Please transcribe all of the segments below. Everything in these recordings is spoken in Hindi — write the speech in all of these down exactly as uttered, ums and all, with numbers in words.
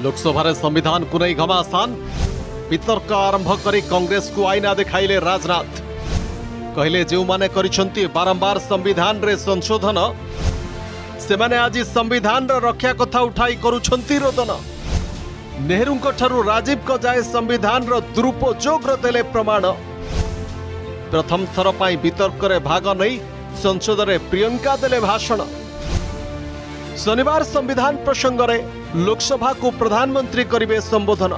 लोकसभा संविधान को नहीं घमासान वितर्क आरंभ कर कांग्रेस को आईना देखाइले राजनाथ कहले जो माने करिसंती बारंबार संविधान रे संशोधन से माने आज संविधान रक्षा कथा उठाई करुछंती रोदन नेहरू ठारू राजीव को जाए संविधान रो दुरुपयोग देले प्रमाण प्रथम थर पाई वितर्क रे भाग नहीं संसद रे प्रियंका देले भाषण शनिवार संविधान प्रसंग रे लोकसभा को प्रधानमंत्री करिवे संबोधन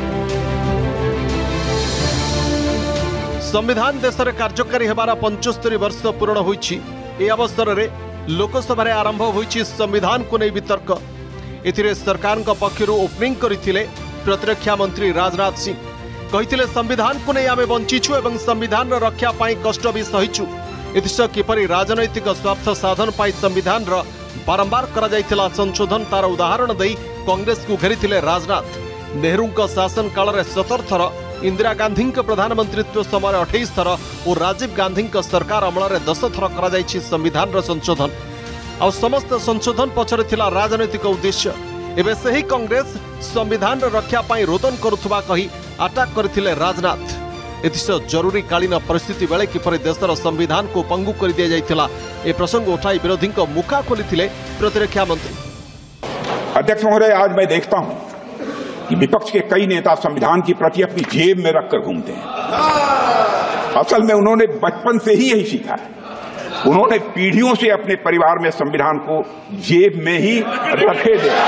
संविधान देश में कार्यकारी हेबार पंचस्तरी वर्ष पूर्ण होईछि ए अवसर रे लोकसभा रे आरंभ होईछि संविधान को नहीं वितर्क एथिरे सरकार पक्षर ओपनिंग करथिले प्रतिरक्षा मंत्री राजनाथ सिंह कहिथिले संविधान को नहीं आमे बंचीछु एवं संविधान रक्षा पाई कष्ट भी सहिछु एथिस किपरि राजनैतिक स्वार्थ साधन पाई संविधान र बारंबार करा जायतिला संशोधन तार उदाहरण दई कांग्रेस को घेरिथिले राजनाथ नेहरू शासन काल रे सतर थर इंदिरा गांधी प्रधानमंत्रित्व समय अठाईस थर और राजीव गांधी सरकार अमल में दस थर करा जायछि संविधान र संशोधन आ समस्त संशोधन पछरे थिला राजनैतिक उद्देश्य एबे सही कांग्रेस संविधान र रक्षा पाई रोदन करुथबा कही अटैक करथिले राजनाथ एथिस जरूरी कालीन परिस्थिति बेले किपरि देशर संविधान को पंगु कर दिया जायतिला ए प्रसंग उठाई विरोधी मुखा खोलिथिले प्रतिरक्षा मंत्री। अध्यक्ष महोदय, आज मैं देखता हूं कि विपक्ष के कई नेता संविधान की प्रति अपनी जेब में रखकर घूमते हैं। असल में उन्होंने बचपन से ही यही सीखा है। उन्होंने पीढ़ियों से अपने परिवार में संविधान को जेब में ही रखे देखा।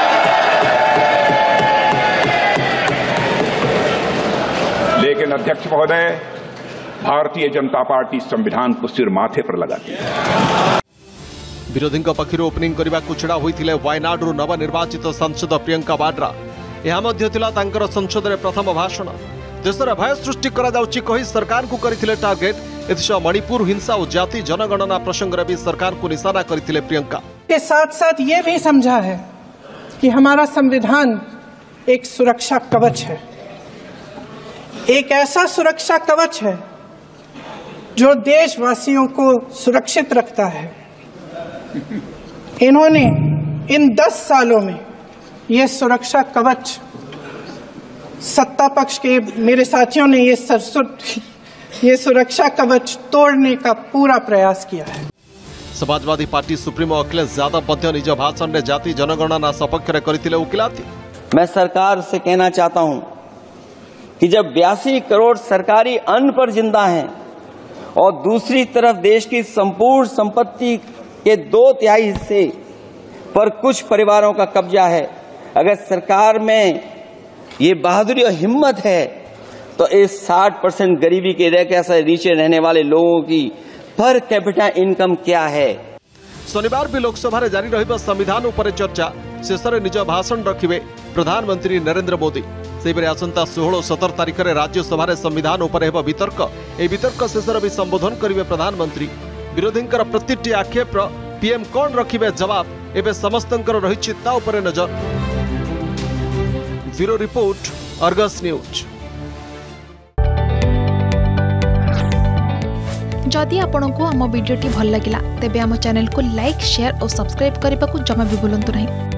लेकिन अध्यक्ष महोदय, भारतीय जनता पार्टी संविधान को सिर माथे पर लगाती है। विरोधी पक्षर ओपनिंग करने को छड़ा होते वायनाडू नवनिर्वाचित सांसद प्रियंका वाड्रा यह संसद में प्रथम भाषण देश में भय सृष्टि कही सरकार को करथिले टार्गेट एथिस मणिपुर हिंसा और जाति जनगणना प्रसंग में भी सरकार को निशाना करथिले प्रियंका के साथ साथ ये भी समझा है कि हमारा संविधान एक सुरक्षा कवच है, एक ऐसा सुरक्षा कवच है जो देशवासियों को सुरक्षित रखता है। इन्होंने इन दस सालों में यह सुरक्षा कवच सत्ता पक्ष के मेरे साथियों ने ये ये सुरक्षा कवच तोड़ने का पूरा प्रयास किया है। समाजवादी पार्टी सुप्रीमो अखिलेश यादव मध्य निज भाषण में जाति जनगणना सपक्ष में करथिले उकिलाती। मैं सरकार से कहना चाहता हूं कि जब बयासी करोड़ सरकारी अन्न पर जिंदा हैं और दूसरी तरफ देश की संपूर्ण संपत्ति के दो तिहाई हिस्से पर कुछ परिवारों का कब्जा है, अगर सरकार में ये बहादुरी और हिम्मत है तो इस साठ परसेंट गरीबी के रेखा से नीचे रहने वाले लोगों की पर कैपिटा इनकम क्या है। शनिवार भी लोकसभा रे जारी रहिबा संविधान उपर चर्चा शेष में निज भाषण रखिबे प्रधानमंत्री नरेंद्र मोदी। सेबरे आसंता सोलह सतर तारीख में राज्यसभा रे संविधान उपर हेबा वितर्क ए वितर्क शेष भी संबोधन करिवे प्रधानमंत्री। विरोधी प्रतिटी आक्षेप पीएम कौन रखिबे जवाब एबे समस्तंकर रहिछि ता उपरे नजर। Bureau report, Argus news. जदि आपंक आम भिडी भल लगा तेब आम चैनल को लाइक, शेयर और सब्सक्राइब करने को जमा भी भूलु नहीं।